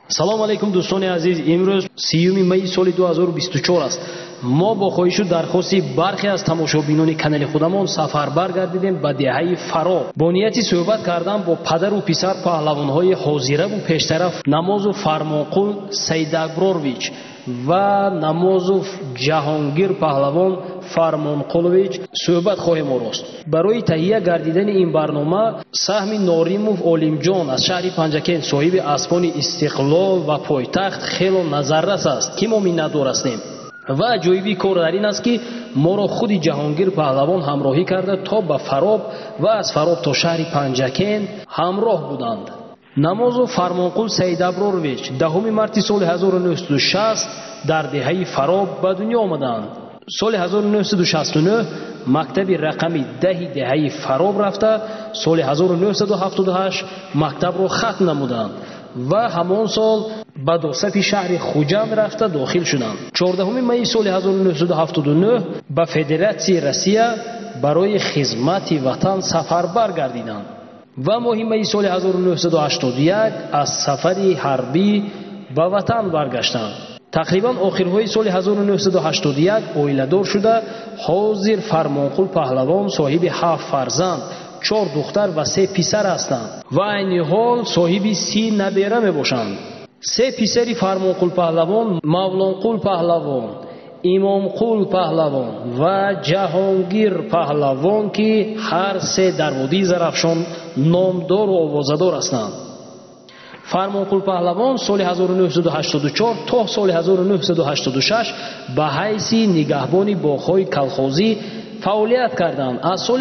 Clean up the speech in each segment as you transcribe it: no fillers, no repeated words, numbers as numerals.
салом алейкум дӯстони азиз, имрӯз 30 майи соли 2024 аст. мо бо хоҳишу дархости бархе аз тамошобинони канали худамон сафарбар гардидем ба деҳаи Фароб бо нияти суҳбат кардан бо падару писар паҳлавонҳои ҳозираву пештараф Намозов Фармонқул Сайдаброрович ва Намозов Ҷаҳонгир паҳлавон Фармонқулович суҳбат хоҳем орост. барои таҳия гардидани ин барнома Саҳми Норимов Олимҷон аз шаҳри Панҷакен соҳиби асбони Истиқлол ва пойтахт хело назаррас аст ки мо миннатдор ҳастем. ва аҷоиби кор дар ин аст ки моро худи Ҷаҳонгир паҳлавон ҳамроҳӣ карда то ба Фароб ва аз Фароб то шаҳри Панҷакен ҳамроҳ буданд. Намозов Фармонқул Сайдаброрович 10 марти соли 1960 дар деҳаи Фароб ба дунё омаданд. соли 1969 мактаби рақами 10 деҳаи Фароб рафта, соли 1978 мактабро хатм намуданд ва ҳамон сол ба досафи шаҳри Хуҷанд рафта дохил шуданд. 14 майи соли 1979 ба Федератсияи Россия барои хизмати ватан сафарбар гардиданд ва моҳи майи соли 1981 аз сафари ҳарбӣ ба ватан баргаштанд. тақрибан охирҳои соли 1981 оиладор шуда, ҳозир Фармонқул паҳлавон соҳиби 7 фарзанд, 4 духтар ва 3 писар ҳастанд ва айни ҳол соҳиби 30 набера мебошанд. 3 писари Фармонқул паҳлавон Мавлонқул паҳлавон, Имомқул паҳлавон ва Ҷаҳонгир паҳлавон ки ҳар 3 дар водии Зарафшон номдору овозадор ҳастанд. Фармонқул паҳлавон соли 1984 то соли 1986 ба ҳайси нигаҳбони боғҳои калхозӣ фаъолият карданд. аз соли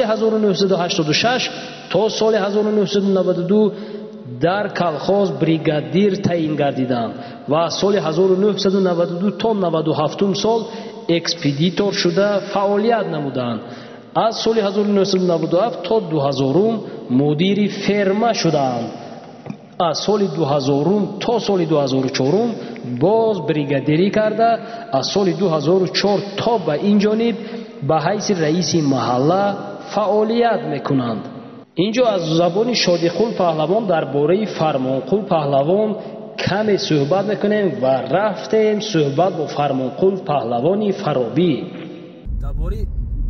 1986 то соли 1992 дар калхоз бригадир таъин гардиданд ва аз соли 1992 то 97 сол экспедитор шуда фаъолият намуданд. аз соли 1997 то 2000 мудири ферма шуданд. аз соли 2000 то соли 2004 боз бригадирӣ карда, аз соли 2004 то ба ин ҷониб ба ҳайси раиси маҳалла фаъолият мекунанд. инҷо аз забони Шодиқул паҳлавон дар бораи Фармонқул паҳлавон каме суҳбат мекунем ва рафтем суҳбат бо Фармонқул паҳлавони Фаробӣ. дар бораи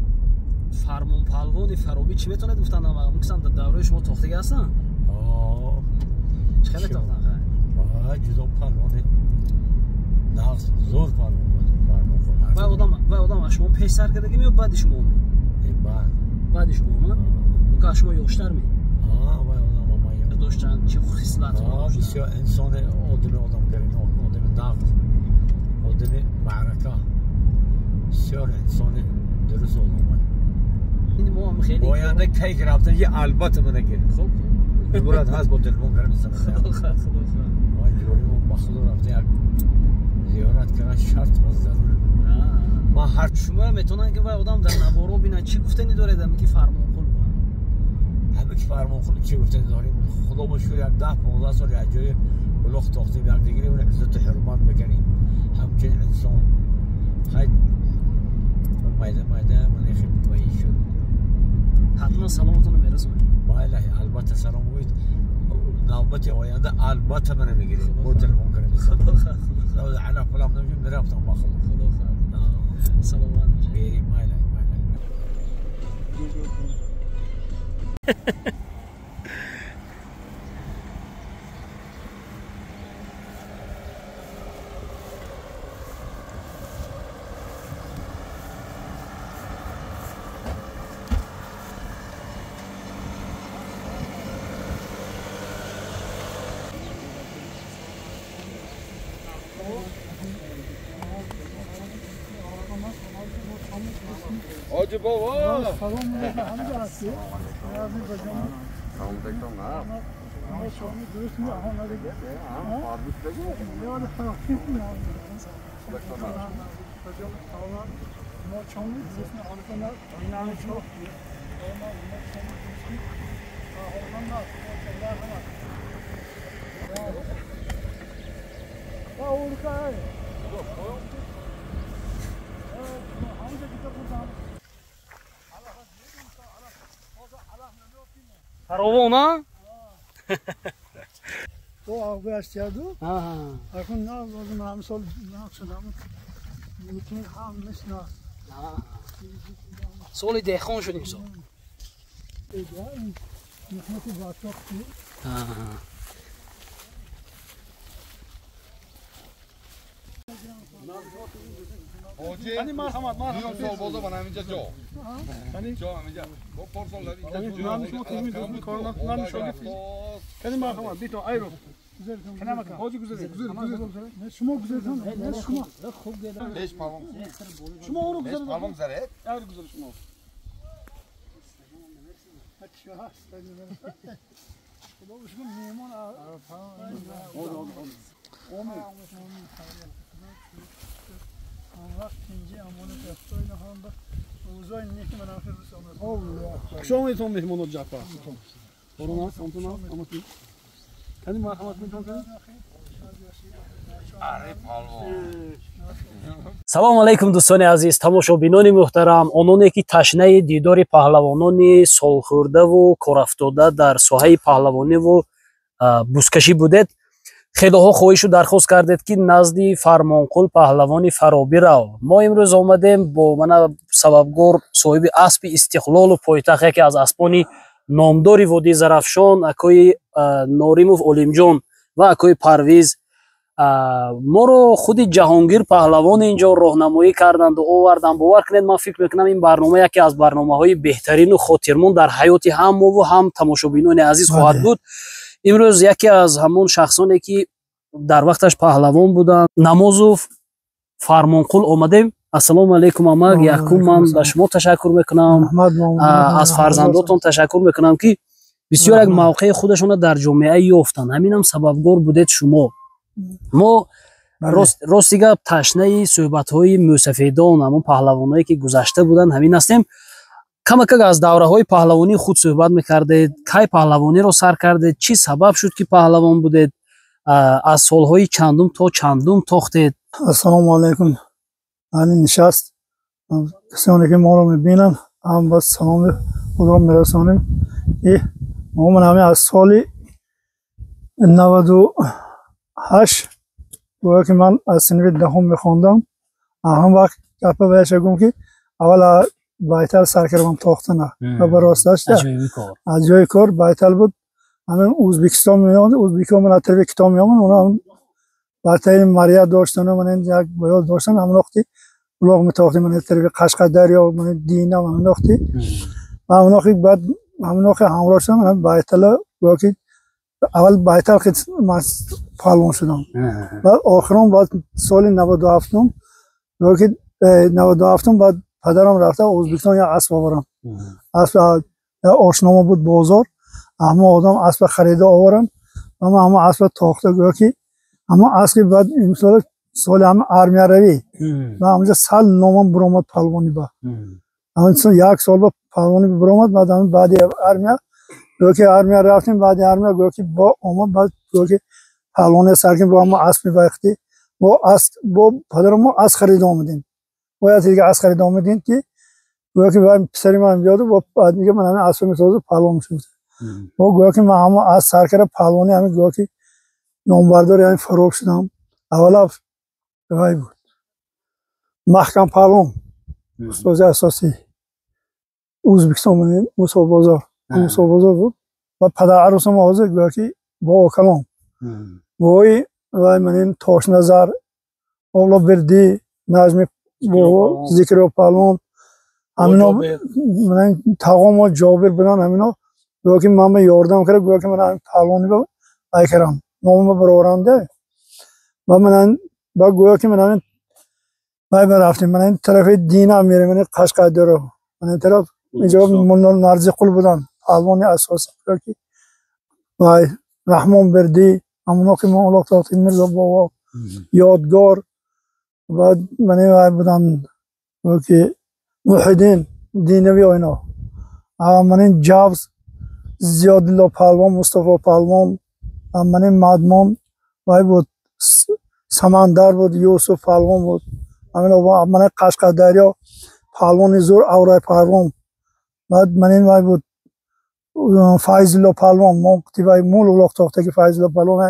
Фармонпаҳлавони Фаробӣ чӣ метавонед гуфтан? муксам дар давраи шумо тохтагӣ ҳастанд? خیلی تو نخواه جدا پروانه نقص زور پروانه و آدم شما پیش سر کرده که میاد بعد شما می بعد شما ما اون شما یوشتر می و آدم ما یوشتر داشتن چه خصلت بسیار انسان آدم گرین آدم نقص آدم معرکه بسیار انسان درست آدم این ما هم خیلی باینده کی رفتن یه البته منه گرین خب برات هست با تلفن کردن خدا وای جوری ما خدا رفته یک زیارت کردن شرط و ضرور. ما هر شما میتونن که وای آدم در نوارو ببینن چی گفتنی داره در میگه Farmonqul همه که Farmonqul چی گفتنی داریم. خدا بشکر یک 10-15 سال یک جای بلوغ تاختیم یک دیگری اون عزت و حرمت بکنیم همچنین انسان خیلی مایده من خیلی تویی شد حتما سلامتون رو میرسونم. بله البته سلام بگوید نوبت آینده البته من میگیرید با تلفن کنید خدا علا فلان نمیشون میرفتم با خدا سلامت بریم بله Hacı baba. Salon nerede? Hamza Aslı. Yazı bacağım. Tamam tekrar ne yap? Ama şunu dürüst mü? Aha nerede? Farbus da gel. Ne var da farkım ya? Tekrar ne? Bacağım sağlam. Ama çamlı dürüst mü? Arkana inanı çok. Olmaz. Ama çamlı dürüst mü? Ormanlar. Ormanlar. Ya Urkay. Hamza gitti buradan. Farovon ha? تو آبیاش کردو اکنون نه لازم هم سال نه شدم میتونی هم میشنا سال دهخان شدیم سال میخواهی با تو خیلی حاجی مرحمت میام سربازا من همینجا جا همینجا با پارسال اینجا کنی مرحمت بیتو ایرو کنم کن حاجی گذر شما گذر شما خوب گذر ليش بالون شما اونو ليش گذر بالون زرت ایرو گذر شما اچھا خدا بشم میمون شما میتون مهمون جاپا کرونا سانتونا امتی کنی مرحمت میتون کنی اره بالون салому алайкум дӯстони азиз, тамошобинони муҳтарам, ононе ки ташнаи дидори паҳлавонони солхӯрдаву корафтода дар соҳаи паҳлавониву бузкашӣ будед, хелоҳо хоҳишу дархост кардед ки назди фармонқул паҳлавони Фаробӣ рав. Мо имрӯз омадем бо мана сабабгор соҳиби аспи истиқлолу пойтахт, яке аз аспони номдори Водии Зарафшон, акои Норимов Олимҷон ва акои Парвиз. моро худи ҷаҳонгир паҳлавони инҷо роҳнамоӣ карданду овардан. бовар кунед, ман фикр мекунам ин барнома яке аз барномаҳои беҳтарину хотирмон дар ҳаёти ҳам мову ҳам тамошобинони азиз хоҳад буд. имрӯз яке аз ҳамон шахсоне ки дар вақташ паҳлавон буданд, Намозов Фармонқул омадем. ассалому алайкум амак, якум ман ба шумо ташаккур мекунам, аз фарзандотон ташаккур мекунам ки бисёр як мавқеи худашона дар ҷомеа ёфтанд. ҳаминам сабабгор будед шумо. мо рости гап ташнаи суҳбатҳои мӯсафедон, ҳамон паҳлавонҳое ки гузашта буданд ҳамин ҳастем. камакак аз давраҳои паҳлавонии худ суҳбат мекардед, кай паҳлавониро сар кардед, чӣ сабаб шуд ки паҳлавон будед, аз солҳои чандум то чандум тохтед? ассалому алайкум али нишаст касоне ки моро мебинанд ҳам ба саломи худро мерасонем ки мо ҳаме аз соли 98 گویا که من از سنف دهم میخوندم هم وقت گپه بهش گفتم که اول بایتل سر کردم تاختنه و به راستش از جای کار بایتل بود. همین ازبکستان میاد، ازبکان من طرف کتاب میامن، اونا هم بایتل مریا داشتن و من یک بیال داشتن. همین وقتی بلاغ میتاختیم من طرف قشقدر یا من دینا و همین وقتی و همین وقتی بعد همین وقتی همراه شدم من بایتل گویا که اول بایتل که من پالون شدم و آخرام بعد سال 97 که 97 بعد پدرم رفته ازبکستان یا اسب آورم. اسب آشنامه بود بازار، اما آدم اسب خریده آورم اما همه اسب تاخته گویا که اما اسب بعد این سال همه آرمیا روی و همونجا سال نامم برآمد پالوانی با همون یک سال با پالوانی برآمد. بعد همون بعد آرمیا گویا که آرمیا رفتیم، بعد آرمیا گویا که با آمد بعد گویا که پالوانی سرکیم با ما اسب می‌باختی با پدرم ما اسب خرید آمدیم. باید دیگه اسب خرید آمدیم که گویا که بعد پسری من میاد و بعد میگه من همین اسب میسازم پالون شد. و گویا که من هم از سرکر پالوانی همین گویا که نامبردار یعنی فروغ شدم. اولا گویا بود محکم پالون استاد اساسی ازبکستان من موسی بازار بود و پدر عروسم حاضر گویا که با کلام وای و من توش نظر اولا بردی نجم با ذکر پالون همینا من تقام جابر بودن همینا گویا که من یاردم کرد گویا که من پالونی با ایکرام نام برآورنده و من با گویا که من رفتیم من طرف دینا میرم من قشقدر رو من طرف اینجا من نرزی قل بودن پالونی اساس گویا که وای رحمان بردی همونا که ما اولاق تاختیم میرزا بابا یادگار و من بودم که محیدین دینوی و اینا من این جابز زیادالله پهلوان مصطفی پهلوان من این مدمان و بود سمندر بود یوسف پهلوان بود من قشقدریا پهلوان زور اورای پهلوان بعد من این بود فایز الله پهلوان ما وقتی وای مول اولاق تاخته که فایز الله پهلوان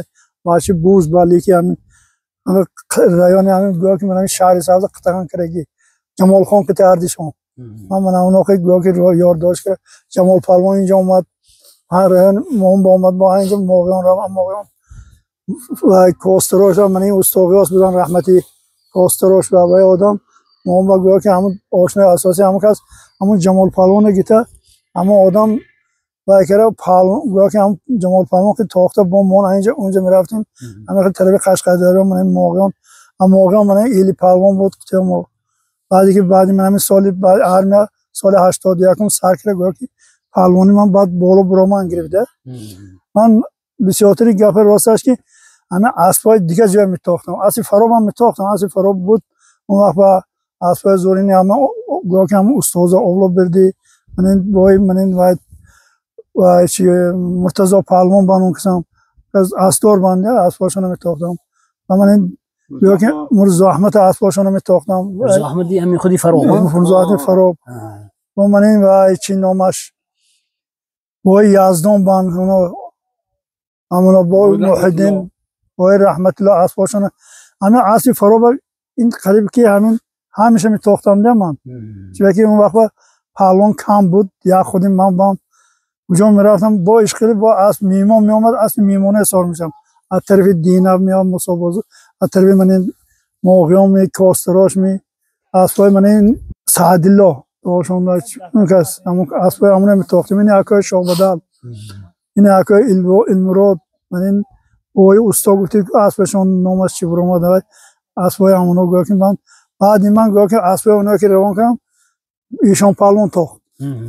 باشی بوز بالی که همین رایان همین گویا که من همین شهر سبز قطعان کرگی جمال خان که تردیشون من اون که گویا که یارداشت کرد جمال پهلوان اینجا اومد هر رایان مهم با اومد با اینجا موقعان را موقعان و کوستروش من این استوقیاس بودن رحمتی کوستروش و آقای آدم مهم با گویا که همون آشنای اساسی همون کس همون جمال پهلوان گیته اما آدم و کرا پهلوان گویا که هم جمال پهلوان که تاخته با ما اینجا اونجا میرفتیم همه طلب قشقایداری من موقعان من ایلی پهلوان بود که ما بعد من همین سال بعد ارمیا سال 81 سر کرد گویا که پهلوانی من بعد بالا برامان گرفته من بسیاری گپ راستش که همه اسبای دیگه جای میتاختم اسب فراب هم میتاختم اسب فراب بود اون وقت با اسبای زورینی همه گویا که هم استاد اولو بردی من و چی مرتضی پهلوان بانون کسام از استور بنده اسباشون میتاختم و من گویا که مرز احمد اسباشون میتاختم مرز احمدی همین خودی فراب مرز احمد فراب و من و چی نامش و یزدان بان همونا با محدین و رحمت الله اسباشون همین اسب فراب این قریب که همین همیشه میتاختم ده من چون که اون وقت پهلوان کم بود یا خودم من بام اونجا میرفتم با اشکالی با اسب میمون میومد اسب میمونه سر میشم از طرف دیناب میام مسابقه از طرف من موقعیام می کاستراش می اسبای من سعدالله داشتم اون کس همون اسبای همون میتاختم این حکای شاهبدل این حکای المراد من اوی استاد گفت اسبشون نامش چی برآمد اسبای همونو گویا که من بعد من گویا که اسبای اونا که روان کردم ایشان پهلوان تاخت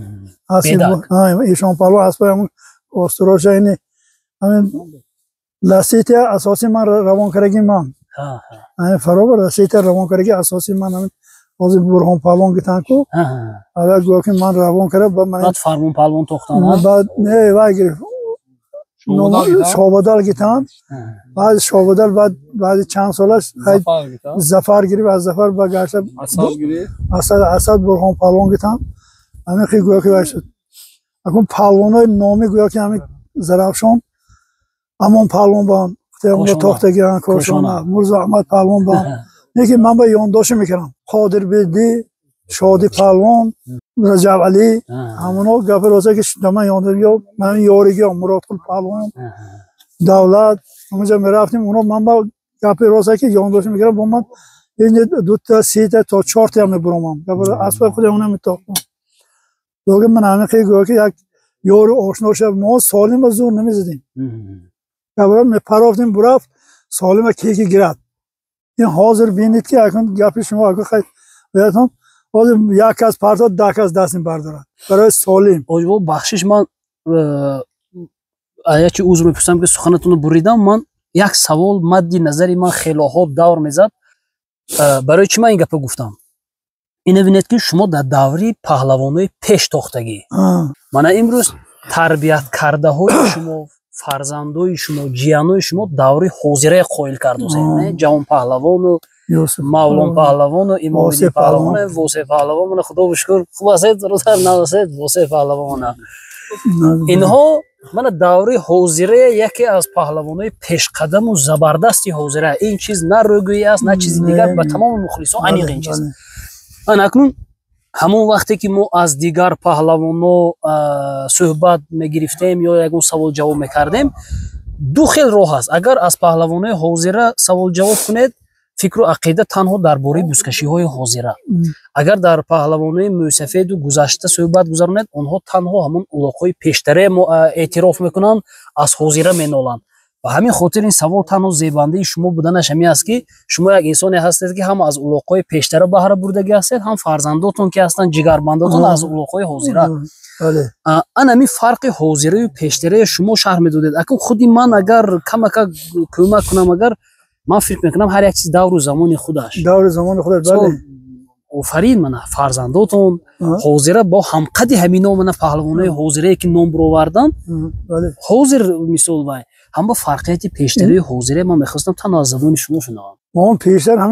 ایشان پهلوان اسبای همون کاستراش اینی همین لسیت اساسی من روان کردگی من همین فرابر لسیت روان کردگی اساسی من همین از برهان پهلوان گیتن کو اول گویا که من روان کرد بعد فرمان پهلوان تاختن بعد نه وای شعبدال گیتن بعد شعبدال بعد چند سالش زفر گرفت از زفر با گشت اسد برهان پهلوان گیتن همین خیلی گویا که شد اون پهلوانای نامی گویا که همین زرافشان امان پهلوان بان اون تاختگی ان کوشانا مرز احمد پهلوان بان یکی من با یانداش میکردم قادر بدی شادی پهلوان رجب علی همونا گپ راست که من یاندم من یارگی مراد قل پهلوان دولت اونجا میرفتیم اونا من با گپ راست که یانداش میکردم با من این دو تا سه تا 4 تا میبرم گپ اسب خود اونم میتاختم دوگه من همین خیلی گویا که یک یار آشنا شد ما سالم و زور نمیزدیم گپ میپرافتیم برفت سالم کیکی گرفت این حاضر بینید که اکن گپ شما اگه خیلی بیاتون یک از پرتا دک از دستیم بردارن برای سالم آجبا بخشش من اگه چی عذر میپرسم که سخنتون رو بریدم من یک سوال مدی نظری من خیلی ها دور میزد برای چی من این گپه گفتم اینه بینید که شما در دوری پهلوانای پیش تاختگی من امروز تربیت کرده های شما فرزندای شما جیانای شما دوری حاضره قائل کرده جوان پهلوان و مولان پهلوان و امام پهلوان و واسه پهلوان من خدا بشکر خوب است روزتر نواسید واسه پهلوان اینها من دوری حاضره یکی از پهلوانای پیش قدم و زبردستی حاضره این چیز نه روگویی است نه چیزی دیگر به تمام مخلصان انیق این چیز من اکنون همون وقتی که ما از دیگر پهلوانا صحبت میگرفتیم یا یکون سوال جواب میکردیم دو خیل راه است اگر از پهلوانای حاضره سوال جواب کنید فکر و عقیده تنها درباره بزکشی های حاضره اگر در پهلوانای موسفید و گذشته صحبت گذرانید آنها تنها همون اولاقای پیشتره اعتراف میکنن از حاضره مینالند و همین خاطر این سوال تنها زیبنده شما بودنش همین است که شما یک انسانی هستید که هم از اولاقای پیشتره بهره بردگی هستید هم فرزنداتون که هستن جگربنداتون از اولاقای حاضره انا می فرق حاضره و پیشتره شما شرح میدادید اگه خودی من اگر کمک کنم اگر من فکر میکنم هر یک چیز دور و زمان خودش بله آفرین من فرزنداتون حاضره با همقدی همینا من پهلوانای حاضره که نام برآوردن بله حاضر مثال وای هم با فرقیت پیشتری حاضره من میخواستم تنها از زبان شما شنوم ما پیشتر همین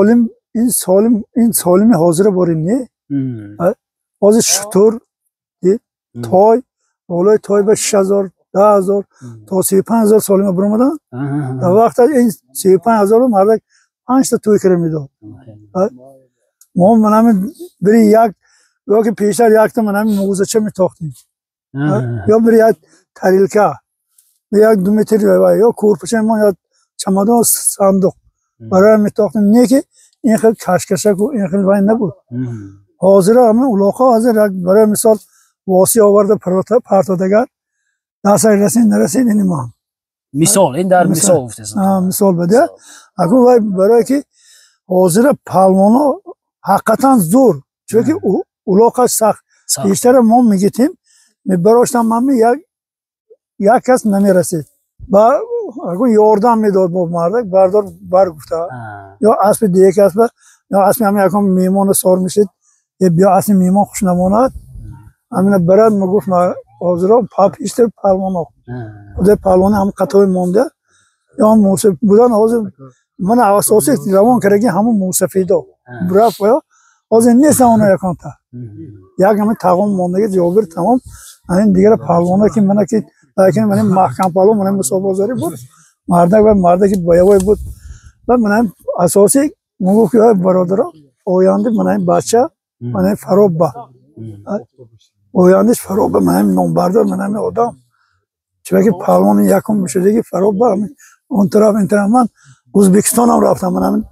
سالم حاضره باریم نه از شطور تای بالای تای به 6000 10,000 تا 35,000 سالم برآمدن. در وقت این 35,000 مرد 5 تا توی کرده میداد. ما منم بری یک یا که پیشتر یک تا منم موزه چه میتاختیم یا بری یک تریلکه یک 2 متر یا کورپچه ما یا چمدان صندوق برای میتاختیم. نه که این خیلی کشکشک و این خیلی وای نبود. حاضر همه اولاقا حاضر برای مثال واسی آورده پرتادگر دست رسید نرسید این ما مثال این در مثال گفته مثال بده. اگه برای که حاضر پهلوانا حقیقتا زور چون که اولاقش سخت بیشتر ما میگیتیم میبراشتم من یک کس نمیرسید با اگه یاردم میداد با مردک بردار برگفته یا اسب دیگه کس یا اسب همین یکم میمون سار میشید بیا اسب میمون خوش نماند همین برد مگفت حاضرها پیشتر پهلوانا خود پهلوان هم قطعه مونده یا موسیقی بودن حاضر من اساسی روان کردگی همون موسفیدا برف یا حاضر نیست اونا یکان تا یک همه تقام موندگی جوابر تمام این دیگر پهلوانا که من که لیکن من محکم پهلوان من مسابقه بود مردک بایوای بود و من اساسی مگفت که برادرها آینده من بچه من فروب با آیندهش فروب من نام بردار من آدم چون که پهلوان یکم میشده که فروب با اون طرف من ازبکستان هم رفتم من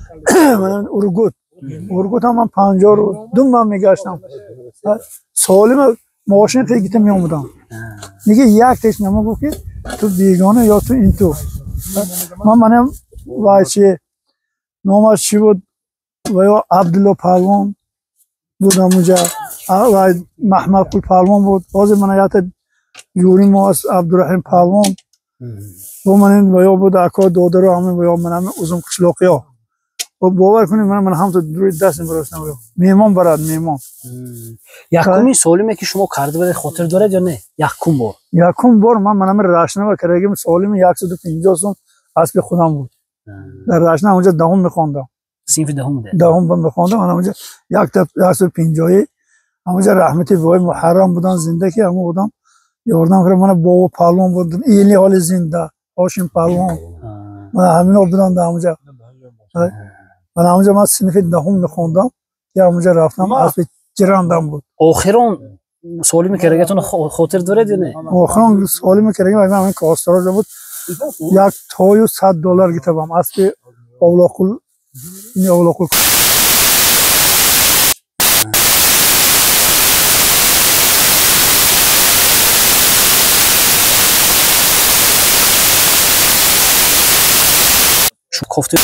اورگوت هم من 52 ماه میگشتم سالم ماشین خیلی گیته میامودم میگه یک تیش نما گفت که تو بیگانه یا تو این تو منم وایچه نامش چی بود و یا عبدالله پهلوان بودم اونجا و محمد قل پهلوان بود باز من یاد جوری ما از عبدالرحیم پهلوان و من و یا بود اکا داده رو همین و یا من ازم کشلاقی ها و باور کنید من هم تو دوری دست برستم میمان برد میمان یکمی سالمه که شما کرده بده خاطر دارد یا نه یکم بار من راشنه و کردگیم سالم 150 سون اسب خودم بود در راشنه اونجا دهم میخوندم صنف دهم ده دهم میخوندم من اونجا 150 اونجا رحمتی وای محرم بودن زنده که همون بودم یاردم کردم من بابا پهلوان بود ایلی حال زنده هاشم پهلوان من همین بودن در اونجا من اونجا من صنف دهم میخوندم که اونجا رفتم اسب جراندم بود آخران سالم کردگتون خاطر دارد یا نه آخران سالم کردگی من کاسترا بود یک تای و $100 گرفتم اسب اولاقل این اولاقل شو کفته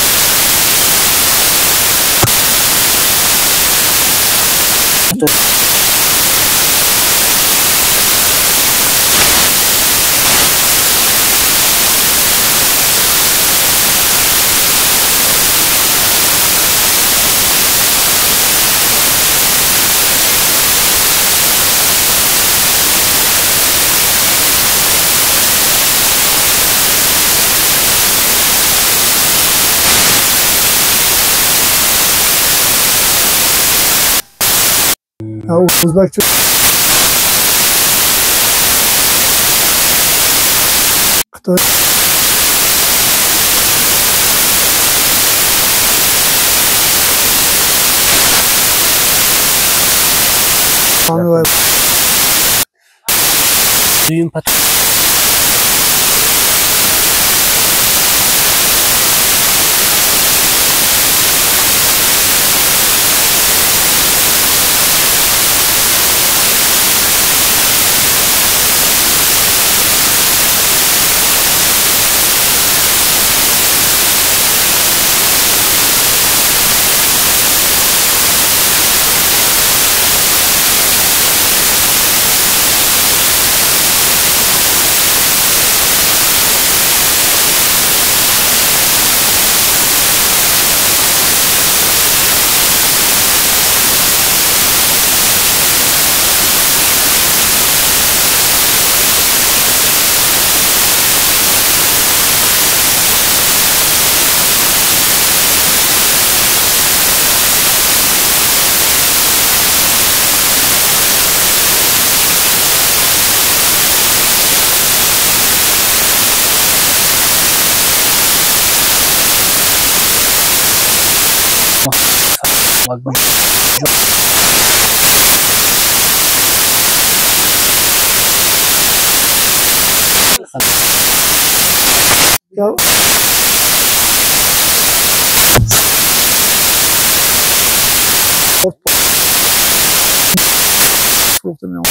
ازبک چه دویم پت فروخته میام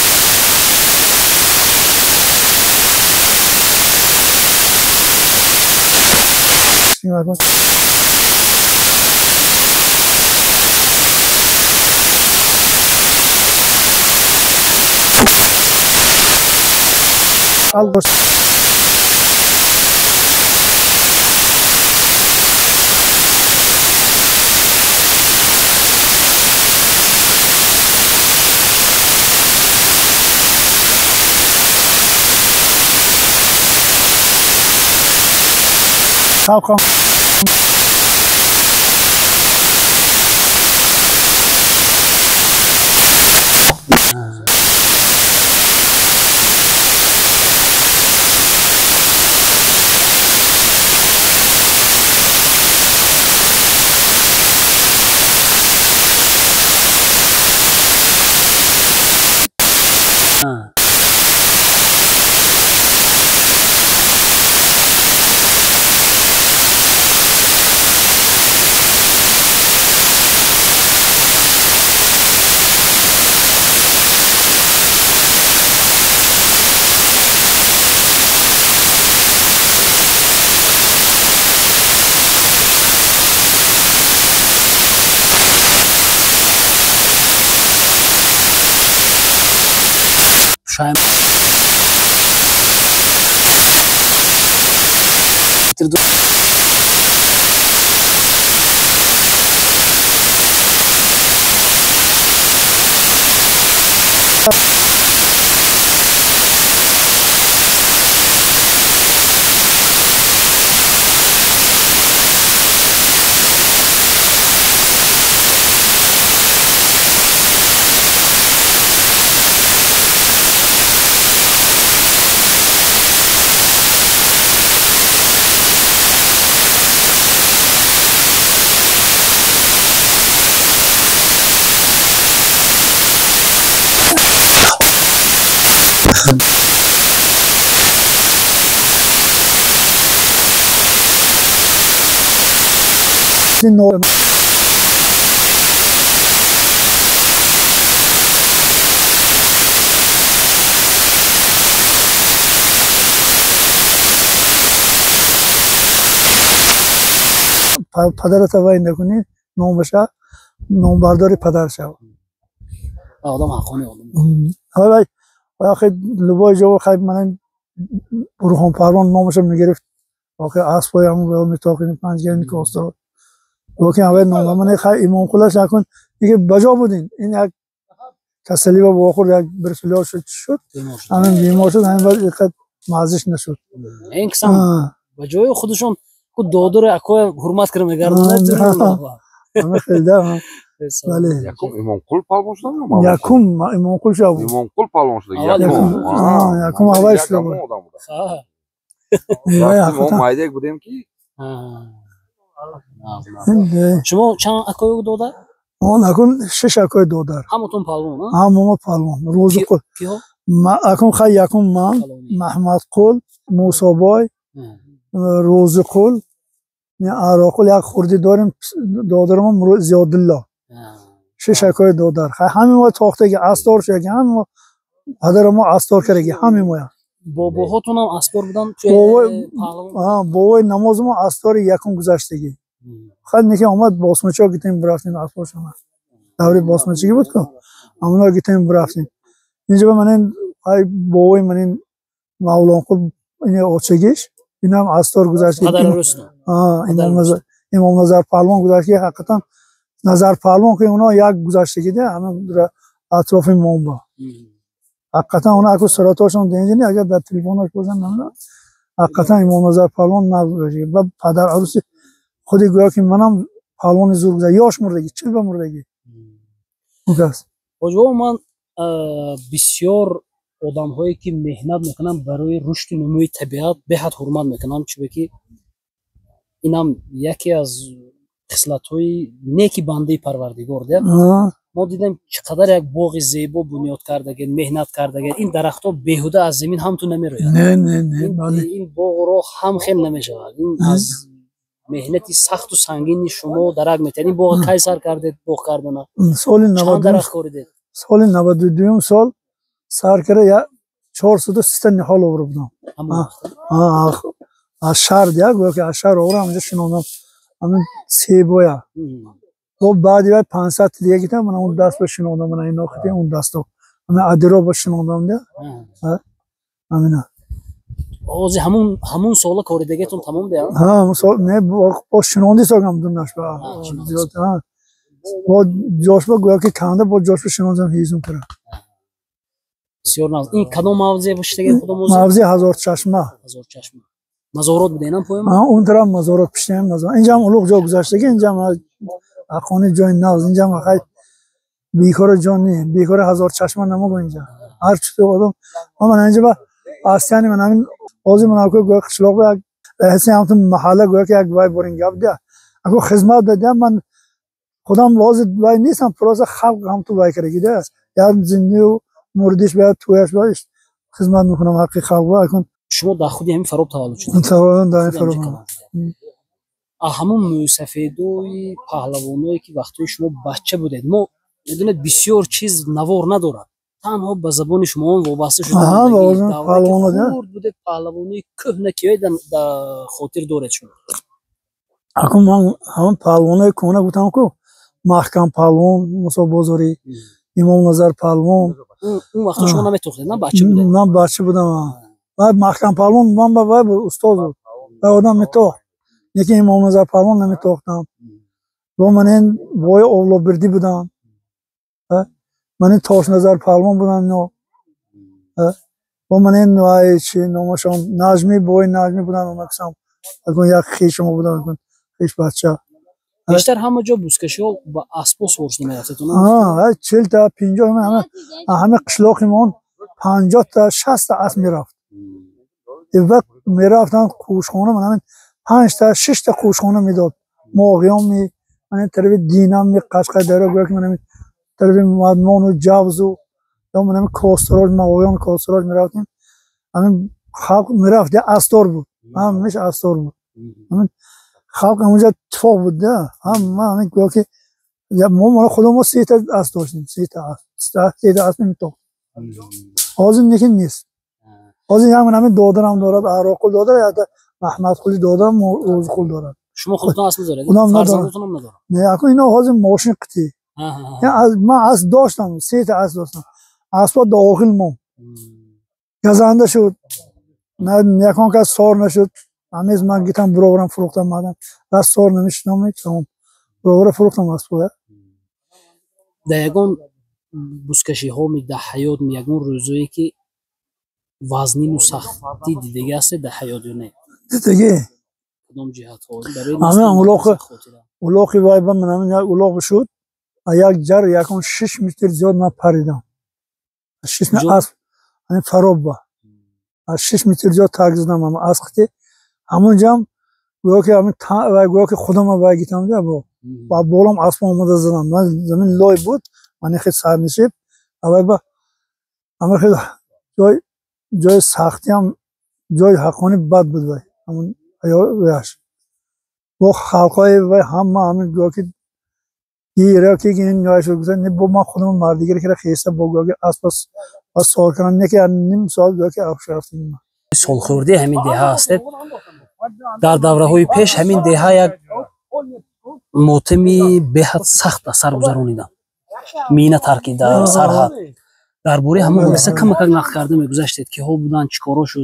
Kalkan. Şahin. No. پدرت وای نکنی نامش نامبرداری پدر شو آدم حقانی آدم های آخه لبای جو خیلی من برهان پروان نامش میگرفت آخه اسبای همون به میتاقین پنجگرمی که استاد وقتی اول نام من خیلی امام خلاص نکن دیگه بجا بودین این یک تسلی و باخور یک برسولی شد همین بیمار شد همین بعد اینقدر مازش نشد این کسان بجای خودشون کو دادر اکو حرمت کرده میگردن همه خیلی ده بله یکم امام قل پالون شده یکم امام قل شد امام قل پالون شده یکم اولش شد ما مایده بودیم که شما چند اکوی دادر؟ آن اکن 6 اکوی دادر همتون پالون همون پالون روز قل اکن خیلی یکم من محمد قل موسی بای روز قل عراقل یک خوردی داریم دادرم زیادالله 6 اکوی دادر همین ما تاخته که استار شد همین پدر ما استار کرده همین ما باباهاتون هم استار بودن بابای نماز ما استار یکم گذشتگی خیلی نیکی آمد باسمچی ها گیتیم برفتیم استار شما دوری باسمچی بود که همونا گیتیم برفتیم اینجا به من این بابای من این مولانا خود این آچگیش این هم استار گذشتگی امام نظر پهلوان گذشتگی حقیقتا نظر پهلوان که اونا یک گذشتگی ده همه در اطراف امام با حقیقتا اونا اکو سراتاشون دینجنی اگر در تلفنش بزن نمیدن حقیقتا امام نظر پهلوان نگذشتگی و پدر عروسی خودی گویا که منم پهلوان زور گذشت یاش مردگی چل به مردگی اونکست بجوا من بسیار آدم هایی که مهنت میکنن برای رشد نموی طبیعت به حد حرمت میکنم چون که اینم یکی از خصلت‌های نیکی بنده پروردگار ده ما دیدیم چقدر یک باغ زیبا بنیاد کردگن مهنت کردگن این درخت‌ها بیهوده از زمین هم تو نمیروید نه این باغ رو هم خیلی نمیشود این از مهنتی سخت و سنگینی شما درک میتونید این باغ کی سر کردید باغ کردن سال 92 درخت کوردید سال 92 سال سر کرده یا 430 نهال آورده بودم از شهر دیگه گویا که از شهر آورده همونجا شنوندم همین سیبویا و بعدی باید 500 دیگه گیتم من اون دست بشنوندم من این ناختی اون دستو من ادرو بشنوندم دیگه همینا آزی همون سالا کوریدگیتون تمام بیا همون سال نه با شنوندی ساگم دونش با زیاد با جوش با گویا که کنده با جوش بشنوندم هیزم کرد بسیار ناز این کدام موضوع باشید خودم موضوع هزار چشمه مزارات بدینم پویم اون طرف مزارات پیشم مزار اینجا هم اولوغ جا گذاشته که اینجا ما خانه جای ناز اینجا ما خیلی بیکار جانی بیکار هزار چشمه نمو اینجا هر چطور آدم من اینجا با آسیانی من همین آزی من که گویا قشلاق با حسی هم تو محله گویا که یک وای بورینگ گفت ده اگه خدمت دادم من خودم واضح وای نیستم پروسه خلق هم تو وای کرده ده یا زندگی و موردش باید تویش باش خدمت میکنم حقی خلق اکن شما در خودی همین فروب تولد شدید تولد در فروب همون موسفیدوی پهلوانایی که وقتی شما بچه بودید ما میدونید بسیار چیز نوار ندارد تنها به زبان شما هم وابسته شده بودید پهلوانی کهنه که در خاطر دارد شما اکن من همون پهلوانای کهنه گفتم که محکم پهلوان موسی بازاری امام نظر پهلوان اون وقت شما نمیتوختید نه بچه بودید من بچه بودم بعد محکم پهلوان من با استاد بود و آدم میتوخت یکی امام نظر پهلوان نمیتوختم و من این وای اولا بردی بودم من این تاش نظر پهلوان بودم نو و من این وای چی نامشان نجمی بای نجمی بودم و مکسم اکن یک خیش ما بودم اکن خیش بچه بیشتر همه جا بوسکشی ها با اسب و سورس نمیرفتتون 40 تا 50 همه قشلاقی من 50 تا 60 تا اسب میرفت این وقت میرفتن کوشخانه من همین 5 تا 6 تا کوشخانه میداد ماغیان می من طرف دینم می قشقه داره گویا که من همین طرف مدمان و جوز و یا من همین کاستراج ماغیان کاستراج میرفتیم همین خلق میرفت یا استار بود همینش استار بود همین خلق همونجا اتفاق بود ده همین گویا که ما خودم ما 3 تا اسب داشتیم 3 تا اسب میتوخت آزم یکی نیست آزی همین دادرم دارد عراقل دادر یا محمد خلی دادرم روز خل دارد شما خودتون اسب دارید فرزندتون هم ندارم نه اکو اینا حاضر ماشین قطعی من اسب داشتم 3 تا اسب داشتم اسبا داخل ما گزنده شد نه یکان که سار نشد همیز من گیتم بروورم فروختم مادم دست سار نمیشنم تمام بروور فروختم اسبا در یگان بوسکشی ها می در حیات می یگان روزایی که وزنین و سختی دیگه است در حیات یا نه دیگه کدام جهت ها همه اولاقی وای با من همین یک اولاق شد یک جر یکان 6 متر زیاد من پریدم 6 متر اسب همین فراب با از 6 متر زیاد تاک زدم اما اسب همونجا هم گویا که همین گویا که خودم وای گیتم ده با بولم اسب آمده زدم من زمین لای بود من خیلی سر نشیب وای با اما خیلی جای سختی هم جای حقانی بد بود وای همون ویش با خلقای وای همین گویا که گیره که این نهایش رو گذارد با ما خودمون مردیگری که خیسته با گویا که اسپاس و سال کنن نه که نیم سال گویا که افش رفتیم سالخورده همین دیه هستید در دوره های پیش همین دیه یک موتمی بهت سخت اثر گذرانیدم مینه ترکیده سرحد درباره همون حادثه کم نقل کرده میگذشتید که ها بودن چیکارا شد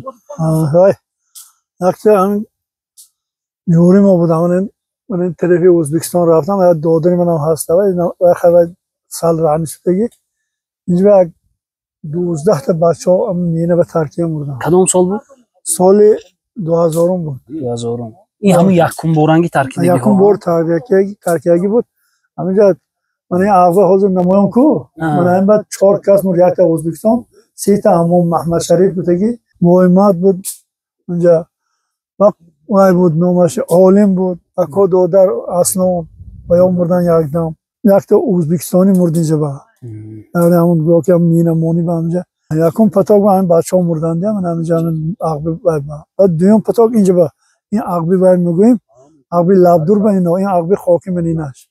وقتی همین نوری ما بودم من طرف ازبکستان رفتم و دادری منم هست و خیلی سال رانی شده اینجا 12 تا بچه ها مینه به ترکیه مردن کدام سال بود؟ سال 2000 بود 2000 این همون یکم بارنگی ترکیدگی ها یکم بار ترکیدگی بود همینجا من این اغوه حاضر نمایم کو من این بعد 4 کس مرد 1 تا ازبکستان 3 تا همون محمد شریف بودگی محمد بود اونجا وقت وای بود نامش عالم بود اکو دادر اسلام و یا مردن یک دم یک تا ازبکستانی مرد اینجا با یعنی همون گویا که مینمونی با همینجا یکم پتاک با همین بچه ها مردن دیم من همینجا همین عقبی باید با دویم پتاک اینجا با این عقبی باید میگویم عقبی لبدور با اینا این عقبی خاکی من ایناش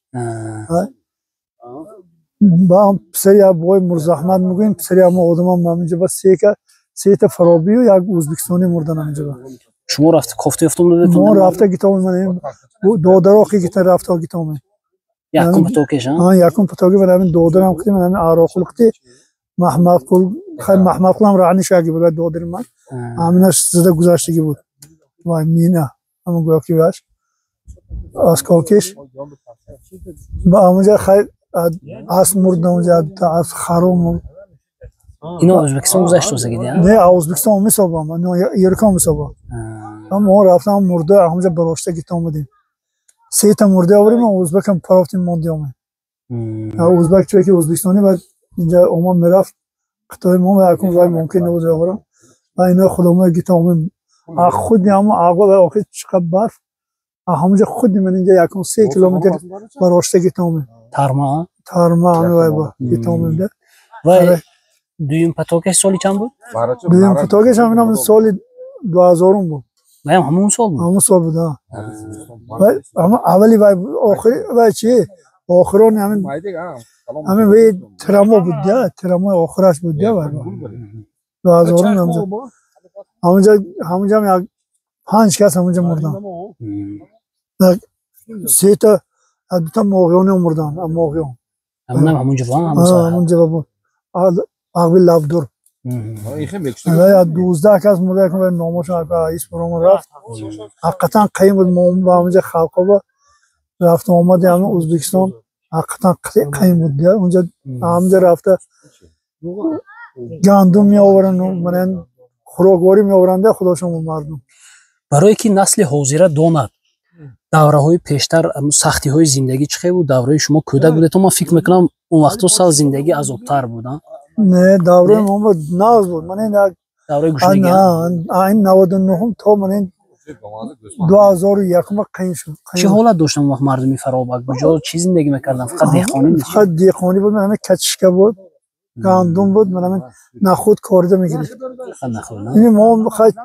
با هم پسری عبای مرز احمد میگویم پسری هم آدم هم همینجا با سه تا فرابی و یک ازبکستانی مردن همینجا با شما رفت کفته افتم دادتون ما رفته گیتام من دودراخی گیتا رفته گیتام یکم پتاکش یکم پتاکی من همین دودر هم کردیم همین عراقل کردیم محمد قل خیلی محمد قل هم رعنی شاگی بود دودر من همینش زده گذاشتگی بود وای مینه همون گویا که باش از کاکش با همونجا خیلی از مرد همونجا از خروم اینا ازبکستان گذاشت روزه گیدی نه ازبکستان میسابم نه ایرکان میسابم ما رفتم مرده همونجا براشته گیت آمدیم سه تا مرده آوریم و ازبک هم پرافتیم ماندی آمد ازبک چوی که ازبکستانی بعد اینجا اومان میرفت قطعه ما یکم وای ممکن نبود آورم و اینا خودمون گیت آمدیم خودی همون آقا و آخر چقدر برف همونجا خودی من اینجا یکم 3 کیلومتر براشته گیت آمد تارما همه وای با گیت آمد و دویم پتاکش سالی چند بود؟ دویم پتاکش همین سال 2000 بود همون سال بود؟ همون سال بود اما اولی وای آخری وای چیه؟ آخران همین وی ترما بود دیا ترما آخرش بود دیا وای 2000 همونجا هم یک 5 کس همونجا مردن 3 تا 2 تا موقعیان مردن موقعیان همونجا بود عقبی لبدور یا 12 کس مرده که ناموشون ایس برام رفت حقیقتا قیم بود با همونجا خلقا با رفت آمد همون ازبکستان حقیقتا قیم بود دیا اونجا همونجا رفته گندم می آورن من خوراکواری می آورنده خداشون مردم برای که نسل حاضره داند دوره های پیشتر سختی های زندگی چه بود دوره شما کودک بوده تو من فکر میکنم اون وقت سال زندگی عذاب‌تر بود نه دوره ما ناز بود من این دوره گشنگی این 99 تا من 2001 ما قیم شد چه حالت داشتن وقت مردمی فرابک کجا چی زندگی میکردن فقط دهقانی فقط دهقانی بود من همه کچشکه بود گندم بود من همه نخود کارده میگرفت این ما خیلی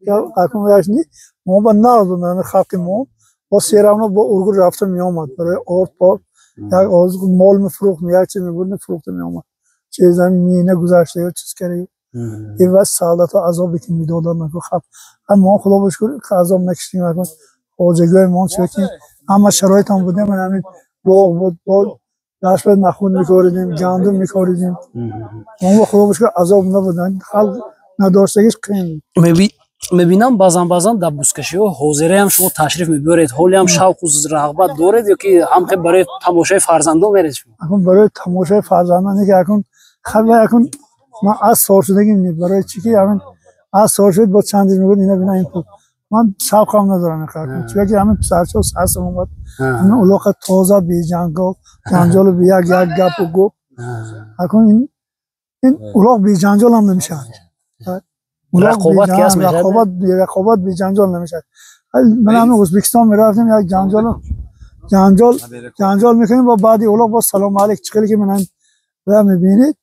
ما با ناز بود من خلق ما با سیرامنا با ارگو رفته می آمد برای آب پاک یک آز مال میفروخت یک چیز میبود میفروخت می آمد چیزا مینه گذاشته یا چیز کردی این وقت سعادت و عذابی که میدادن نکن خب ما خدا بشکر که عذاب نکشتیم نکن خواجگاه ما چه که اما شرایط هم بودیم من همین باغ بود باغ داشت باید نخون میکاردیم گندم میکاردیم ما خدا بشکر عذاب نبودن خلق نداشتگیش قیم میبینم بازم در بوسکشی و حوزره هم شما تشریف میبرید حالی هم شوق و رغبت دارید یا که هم برای تماشای فرزندان میرید شما اکن برای تماشای فرزندان که اکن خیلی اکن من از سال شدگی نید برای چی که همین از سال شد با چند روز میگه اینا ببین این من شوق هم ندارم کار چون که همین پسرچا ساس اومد همین الاغ تازه بی جنجال بی یک گپ و گپ اکن این الاغ بی جنجال هم نمیشه رقابت کس میشه رقابت بی جنجال نمیشه من همین ازبکستان میرفتم یک جنجال میکنیم با بعدی الاغ با سلام علیک چخیلی که من میبینید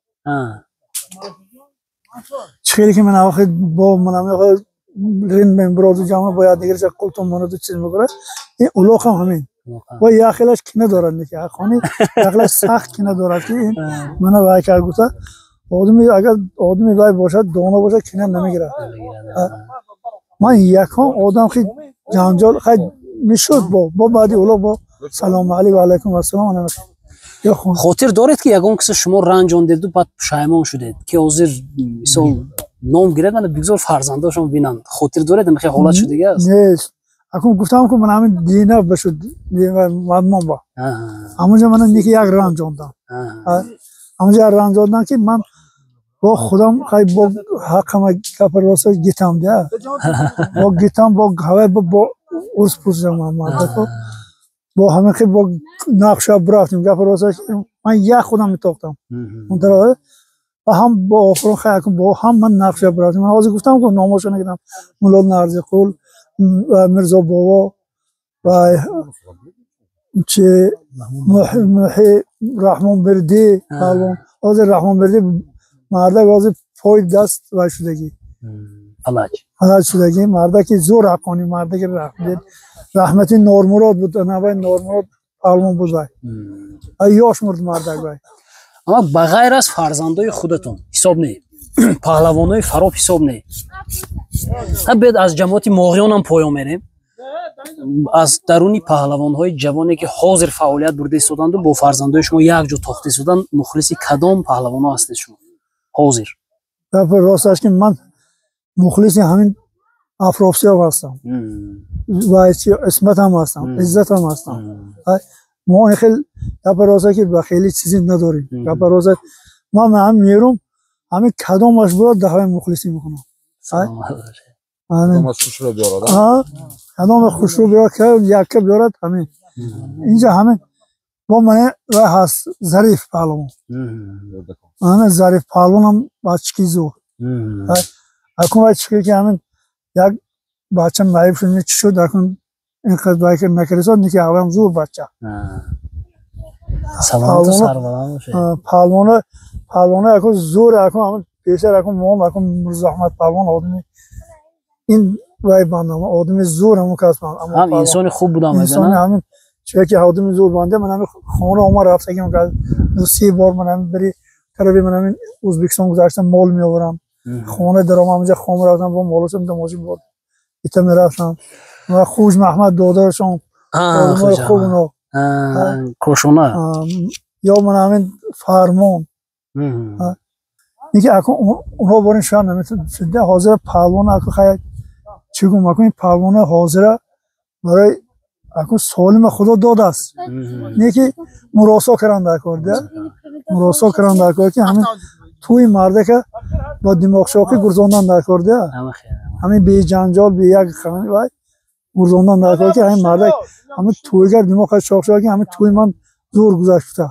چخیلی که من آخه با من همین رین من برادو جامعه باید دیگر چه قلتون مانو چیز میگره این الاغ هم همین و یا خیلیش کنه دارن که خانی یا خیلیش سخت کنه دارد که این منو وای کرد گفته آدمی اگر آدمی وای باشد دانه باشد کنه نمیگیره من یکم آدم خیلی جنجال خیلی میشد با بعدی الاغ با سلام علیکم و علیکم السلام خاطر دارید که یگان کسی شما رنجاندید و بعد پشیمان شدید که حاضر مثلا نام گیرد من بگذار فرزنداشون بینن خاطر دارید میخوای حالت شده دیگه است نیست اکنون گفتم که من همین دینه بشد مدمان با همونجا من نیکی یک رنجاندم همونجا رنجاندم که من با خودم خیلی با حقم کپر راسته گیتم ده با گیتم با هوای با ارس پوزم با همه خیلی با نقشه برفتیم کپر راسته من یک خودم میتاختم و هم با آخران خیلی با هم من نقشه برفتیم من حاضر گفتم که ناماشو نگیدم مولاد نرزی قول و مرزا بابا چه محی رحمان بردی پهلوان از رحمان بردی مردک از پای دست و شدگی فلج شدگی مردک زور حقانی مردک رحمتی نورمراد بود نوای نورمراد پهلوان بود ایاش مرد مردک بای اما بغیر از فرزندای خودتون حساب نه پهلوانای فراب حساب نه بعد از جماعت ماغیان هم پایان میریم از درونی پهلوان‌های جوانی که حاضر فعالیت برده ایستادند و با فرزندای شما یک جا تاخته ایستادند مخلصی کدام پهلوانا هستید شما حاضر راست است که من مخلصی همین افراسیاب هستم و اسمت هم هستم عزت هم هستم ما خیلی راست که با خیلی چیزی نداریم راست ما هم میرم همین کدامش برات دعوی مخلصی میکنم کدام خوش رو بیارد کدام خوش رو بیارد که یک بیارد همین اینجا همین با من هست ظریف پهلوان همین ظریف پهلوان هم بچگی زور اکنون بچگی که همین یک بچه معیب شد چی شد اکنون این خدمت که نکرساد نیکی هم زور بچه پهلوان اکنون زور اکنون همین پیشتر اکنون مهم اکنون مرزا احمد پهلوان آدمی این وای بندم آدمی زور همون کس من هم انسان خوب بودم انسان همین چه که آدمی زور بنده من همین خونه اومد رفته که من 3 بار من همین بری طرفی من همین ازبکستان گذاشتم مال میآورم خونه درام اونجا خونه رفتم با مالشم دماجی بود ایت میرفتم و خوج محمد دادرشون آدمای خوب اونو کوشونه یا من همین فرمان اینکه اکنون اونها بارین شان نمیتون شده حاضر پهلوان اکنون خیلی چیگم اکنون این پهلوان حاضر برای اکنون سالم خدا داد است نه که مراسا کرنده کرده مراسا کرنده کرده که همین توی مرده که با دماغ شاقی گرزاندن کرده همین بی جنجال بی یک خانه وای گرزاندن کرده که همین مرده همین تویگر دماغ شاق شاقی همین توی من زور گذاشته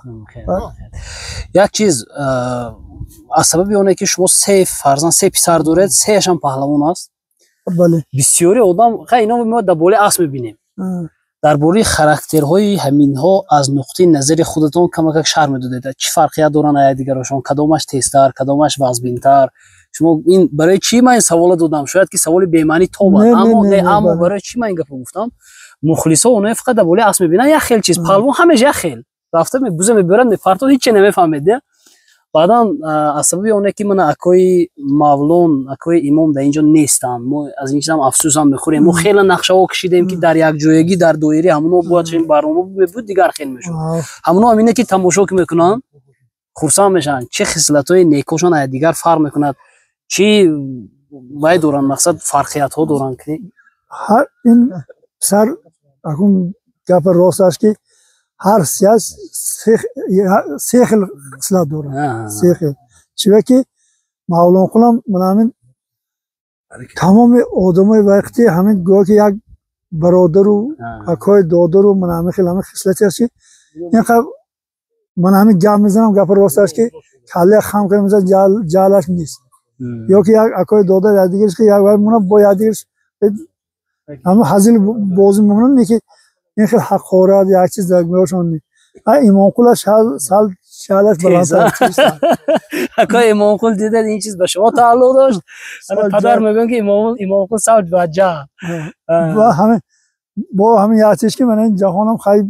یک چیز از سبب اونه که شما 3 فرزند 3 پسر دارید 3 هم پهلوان است بله بسیاری آدم خیلی اینا ما در بالا اسم میبینیم درباره خاراکترهای همینها از نقطه نظر خودتون کمک شرح میدادید چه فرقیت دارن آیا دیگرشون کدامش تیزتر کدامش وزبینتر شما این برای چی من این سوال دادم شاید که سوال بی معنی تو بود اما برای چی من این گپ گفتم مخلصا اونها فقط در بالا اسم میبینن یا خیلی چیز پهلوان همه خیل رفته میبوزه میبرن میفرتون هیچ نمیفهمیده بعدا از سبب اونه که من اکوی مولون اکوی امام در اینجا نیستم ما از این چیزام افسوس هم میخوریم ما خیلی نقشه ها کشیدیم که در یک جایگی در دایره همونو باید چنین برنامه بود دیگر خیلی میشد همونو همینه که تماشا که میکنن خرسان میشن چه خصلت‌های نیکوشان از دیگر فرق میکند چی وای دوران مقصد فرقیت ها دوران که هر این سر اكون گپ راست است که هر سیاست سیخل خصلت داره سیخل چیه که مولانا خودم منامین تمام آدمای وقتی همین گویا که یک برادر و اکای دادر و منامین خیلی همین خصلتی است که این خب منامین گپ میزنم گپ راست است که کله خام کنم مثلا جالش نیست یا که یک اکای دادر دیگهش که یک وای مون با یادیش اما هزینه بازی میمونن نه که این خیلی حقارت یک چیز در میاشون نیست امام قول سال شالش بلندتر اکای امام قول دیده این چیز به شما تعلق داشت انا پدر میگن که امام قول سال وجه و همین با همین یک چیز که من این جهانم خیلی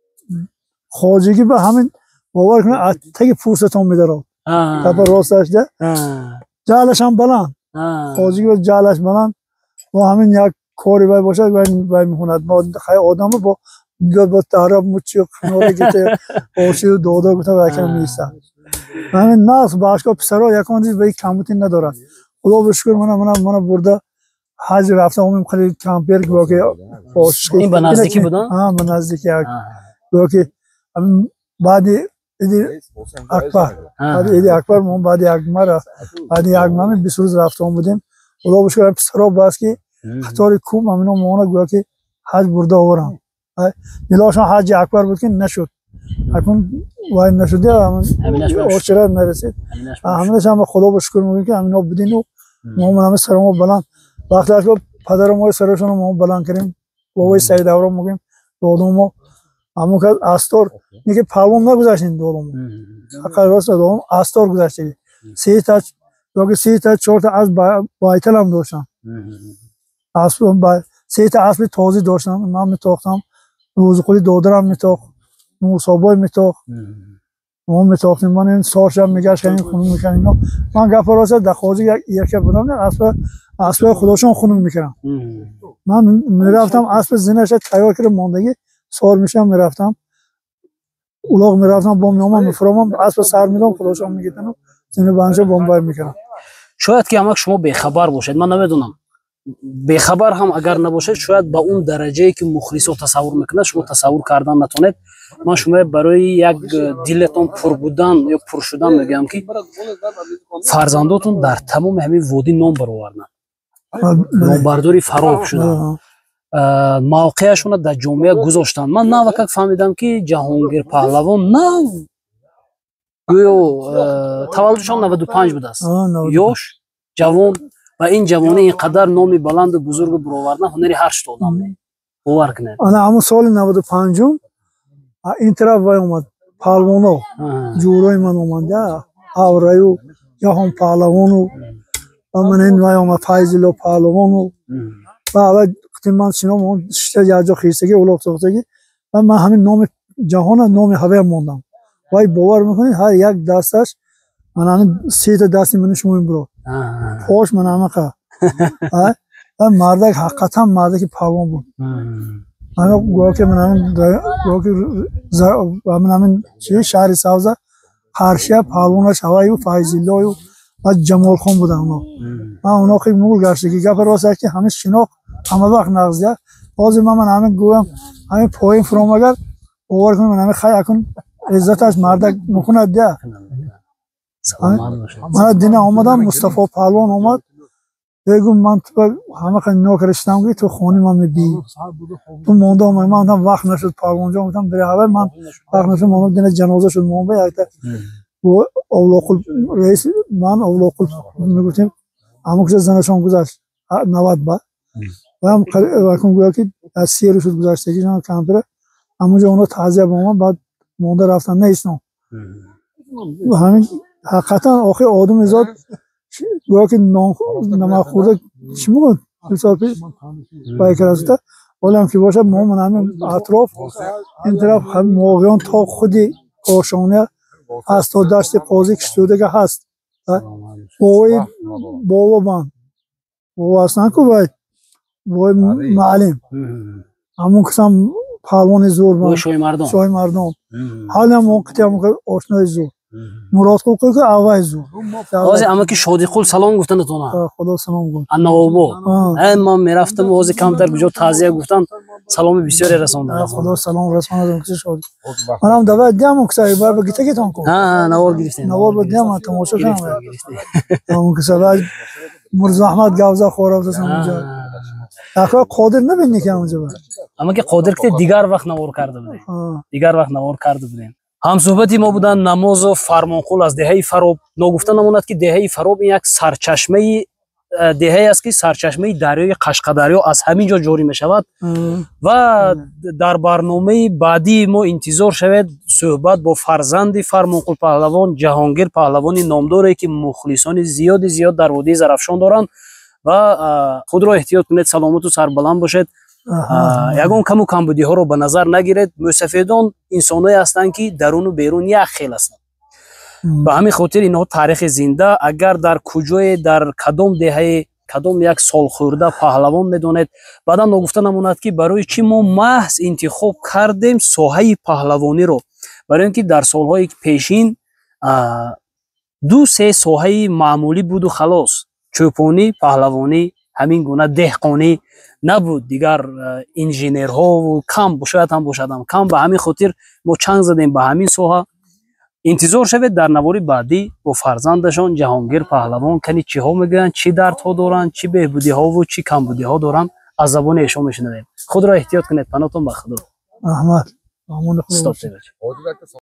خواجگی به همین باور کنه تا که فرصتون میداره تا راستش ده جالش هم بلند خواجگی به جالش بلند و همین یک کاری باشه وای میخوند ما خیلی آدم با تعرب مچی و خنوره گیته آشی و دادا گوته وکرم نیستن همین ناس باشگاه پسرها یکان دیز به یک کموتی ندارد خدا بشکر من برده حج رفته همیم خیلی کمپیر گویا که این به نزدیکی بودن؟ ها به نزدیکی گویا که بعد ایدی اکبر من بعد یک ماه 20 روز رفته هم بودیم خدا بشکر پسرها باز که خطاری کوب همینو مانا گویا که حج برده آورم دلاشون حج اکبر بود که نشد اکنون وای نشده آشرت نرسید همینش هم خدا بشکر میگیم که همینا بودین و ما همه سرمو بلند وقتی که پدر ما سرشون ما بلند کردیم بابای سید اورا میگیم دادم ما همون که استور میگه پالون نگذاشتین دولم حقیقت راست دولم استور گذاشتی 3 تا یا 3 تا 4 تا از بایتل هم داشتم اسب با 3 تا اسب تازه داشتم من میتاختم روز خودی دادرم میتاخت مصابای میتاخت ما میتاختیم من این سارشم میگشت این خونم میکنیم من گپ راست دخوازی یک بودم اسب خودشون خونم میکردم من میرفتم اسب زینش تیار کرده ماندگی سوار میشم میرفتم اولاغ میرفتم با میامم میفرامم اسب سر میدم خودشون میگیدن زین بانجا بمبار میکردم شاید که همک شما بیخبر باشید من نمیدونم بیخبر هم اگر نباشید شاید با اون درجه که مخلص رو تصور میکنه شما تصور کردن نتونید من شما برای یک دلتون پر بودن یا پر شدن میگم که فرزنداتون در تمام همین وادی نام برآوردن نامبرداری فراق شدن موقعشون در جامعه گذاشتن من نه وقت فهمیدم که جهانگیر پهلوان نه گویا تولدشان 95 بوده است یوش جوان و این جوانی اینقدر نامی بلند و بزرگ برآوردن هنری هر چی دادن باور کنید انا همون سال 95 این طرف وای اومد پهلوانو جوروی من اومد آورایو جهان پهلوانو و من این وای اومد فایزلو پهلوانو و اول من شنو شته جاجو خیستگی اولاق ساختگی و من همین نام جهان نام هوا موندم وای باور میکنید هر یک دستش من همین 3 تا دستی من شما برو خوش من همه و مردک حقیقتا مردک پهلوان بود من گویا که من همین شهر سبزه هرشیه پهلوانش هوایی و فایزالله و جمال خان بودن من اونا خیلی مول گشتگی گپ راست که همه شناخت همه وقت نغزیه بازی من همین گویم همین پایین فرام اگر باور کنم من همین خیلی اکن عزتش مردک نکنه ده من دینه آمدم مصطفی پهلوان آمد بگم من تو همه خیلی نوکرشتم که تو خونی من میبی تو مونده آمد من هم وقت نشد پهلوان جا گفتم بره هوا من وقت نشد مونده دینه جنازه شد مونده و اولاق رئیس من اولاق میگفتیم همون که زنشان گذاشت 90 با و هم رکن گویا که از 30 روز گذاشتگی جان کمتره همونجا اونا تعذیه با من بعد مونده رفتن نیستم همین حقیقتا آخه آدم زاد گویا که نمک خورده چی میگن 2 سال پیش بایی کرده ولی هم که باشه ما من همین اطراف این طرف همین موقعان تا خودی کاشانه هست تا دشت قاضی کشتوده که هست بابا من بابا اصلا که باید بابا معلم همون کسام پهلوان زور من شوی مردم حالی هم موقعی هم آشنای زور مراد قول که آواز زور آزی اما که شادی قول سلام گفتن اتونا خدا سلام گفت انوابو من میرفتم آزی کمتر بجا تعزیه گفتن سلام بسیاری رساندن خدا سلام رساندن که شادی منم دو دیدم که بار بگیته که تون کو نوار گرفتین نوار دیدم تماشا کردم اون که سبب مرزا احمد گوزا خورافتن اونجا آخه قادر نبینی که اونجا اما که قادر که دیگر وقت نوار کرده بودیم دیگر وقت نوار کرده بودیم هم صحبتی ما بودن نماز و فرمانقول از دهه فراب نگفته نماند که دهه فراب یک سرچشمه دهه است که سرچشمه دریای قشقدریا از همین جا جاری می شود و در برنامه بعدی ما انتظار شود صحبت با فرزند فرمانقول پهلوان جهانگیر پهلوانی نامداری که مخلصان زیاد در وادی زرافشان دارند و خود را احتیاط کنید سلامت و سربلند باشید یگان کم و کمبودی ها رو به نظر نگیرید موسفیدان انسانایی هستند که درون و بیرون یک خیل هستند به همین خاطر اینها تاریخ زنده اگر در کجای در کدام دهه کدام یک سال خورده پهلوان میدونید بعدا نگفته نموند که برای چی ما محض انتخاب کردیم ساحه پهلوانی رو برای اینکه در سالهای پیشین 2-3 ساحه معمولی بود و خلاص چوپانی پهلوانی همین گونه دهقانی نبود دیگر انجینرها و کم شاید هم باشدم کم به همین خاطر ما چنگ زدیم به همین ساحه انتظار شود در نواری بعدی با فرزندشان جهانگیر پهلوان کنی چی ها میگن چی دردها دارن چی بهبودی ها و چی کمبودی ها دارن از زبان ایشان میشنویم خود را احتیاط کنید پناهتون به خدا احمد